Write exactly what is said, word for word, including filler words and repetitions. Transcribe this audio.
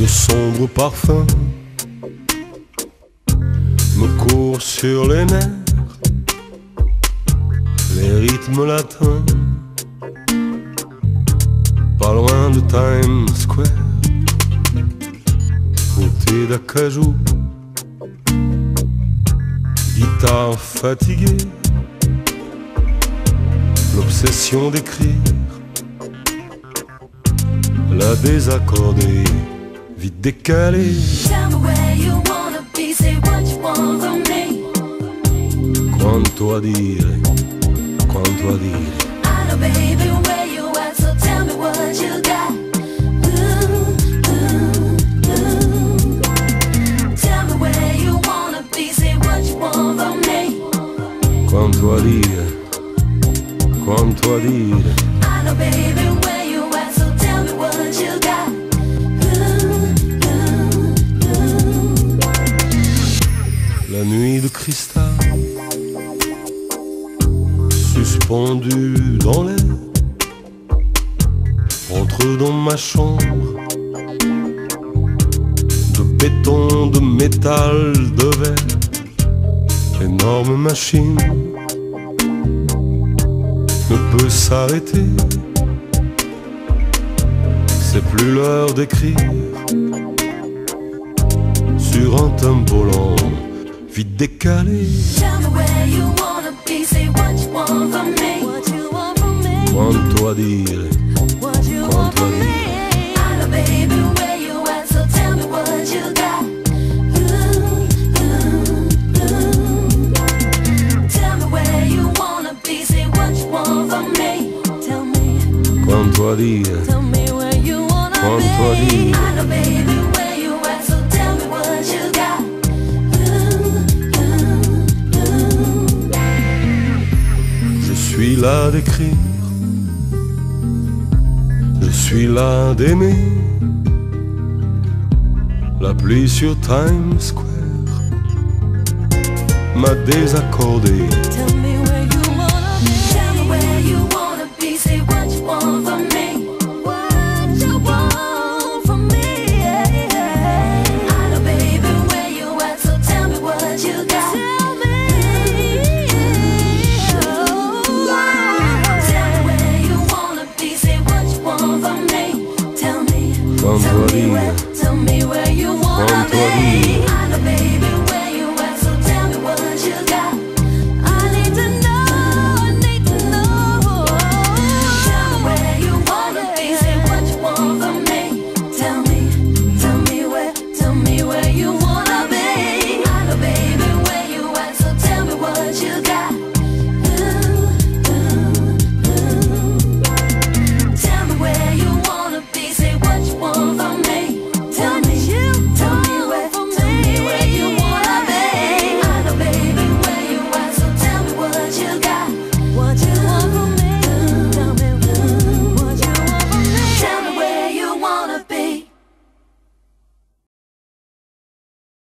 de sombres parfums me courent sur les nerfs, les rythmes latins, pas loin de Times Square, côté d'acajou, guitare fatiguée, l'obsession d'écrire, la désaccordée, vite décalée. Tell me where you wanna be, say what you want from me. Quanto a dire, quanto a dire. I know baby where you at, so tell me what you got. Ooh, ooh, ooh. Tell me where you wanna be, say what you want from me. Quanto a dire, quanto a dire. I know baby where you at, so tell me what you got. Ooh, ooh, ooh. La nuit de cristal, suspendue dans l'air, entre dans ma chambre, de béton, de métal, de verre, énorme machine ne peut s'arrêter. C'est plus l'heure d'écrire sur un tempo lent, vite décalé. Tell me where you wanna be, say what you want from me. What you want from me. Quanto a dire, What you want quanto a from me. dire. I know baby where you at, so tell me what you got. Ooh, ooh, ooh. Tell me where you wanna be, say what you want from me. Tell me, Quanto a dire, tell me where you wanna quanto a be. dire. I know baby where you at, so tell me what you got. Ooh, ooh, ooh. Je suis là d'écrire, je suis là d'aimer. La pluie sur Times Square m'a désaccordé. Tell me where you wanna be. Tell me where you wanna be. Say what you want from me. What you want from me. Yeah. I know, baby, where you at. So tell me what you got. Tell me. Oh. Tell me where you wanna be. Say what you want from me. Tell me. Quanto Tell a me where. dire, Tell me where you wanna quanto a be. dire. I know, baby.